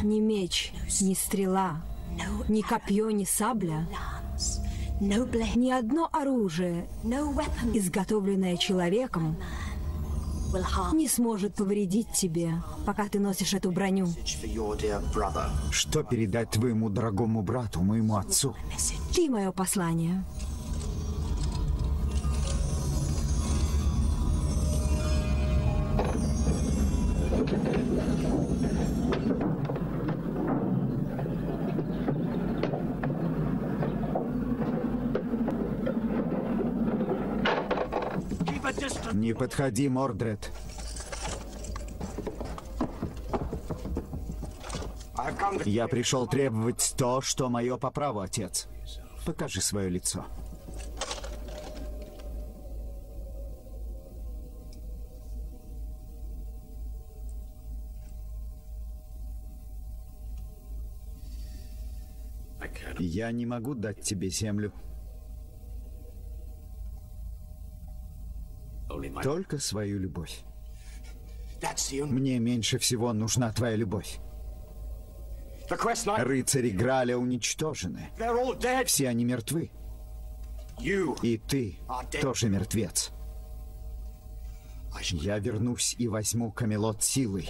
Ни меч, ни стрела, ни копье, ни сабля, ни одно оружие, изготовленное человеком, не сможет повредить тебе, пока ты носишь эту броню. Что передать твоему дорогому брату, моему отцу? Ты мое послание. Не подходи, Мордред. Я пришел требовать то, что мое по праву, отец. Покажи свое лицо. Я не могу дать тебе землю. Только свою любовь. Мне меньше всего нужна твоя любовь. Рыцари Граля уничтожены. Все они мертвы. И ты тоже мертвец. Я вернусь и возьму Камелот силой.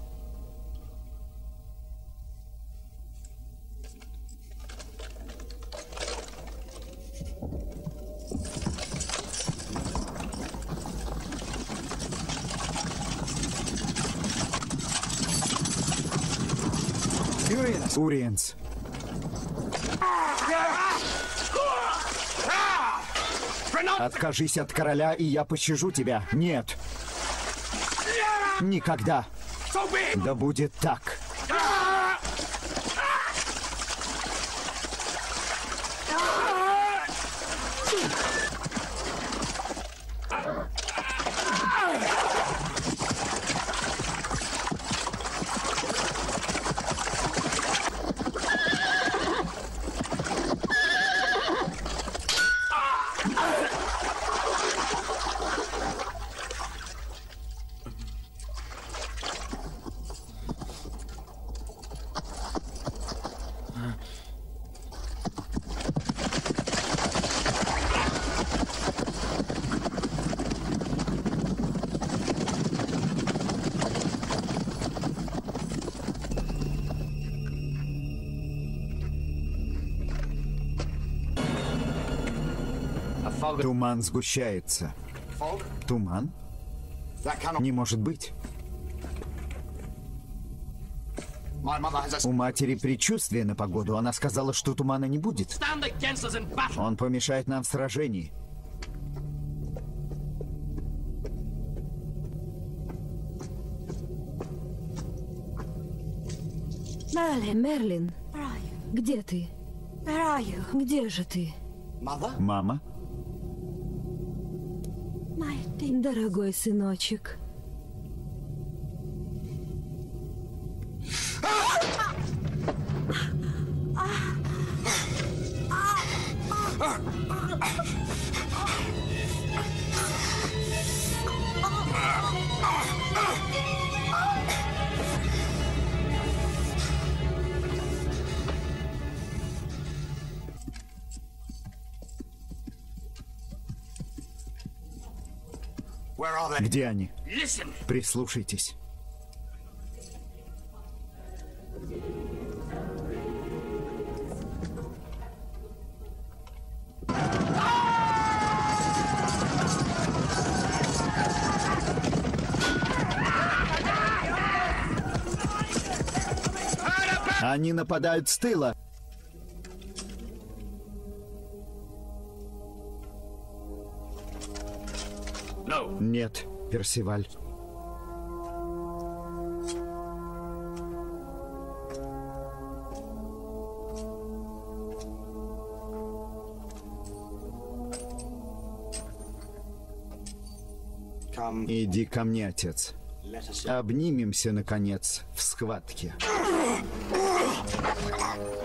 Уриенс. Откажись от короля, и я пощажу тебя. Нет. Никогда. Да будет так. Туман сгущается. Туман? Не может быть. У матери предчувствие на погоду. Она сказала, что тумана не будет. Он помешает нам в сражении. Мерлин, где ты? Где же ты? Мама? Дорогой сыночек. Где они? Прислушайтесь. Они нападают с тыла. Нет, Персиваль. Иди ко мне, отец. Обнимемся, наконец, в схватке.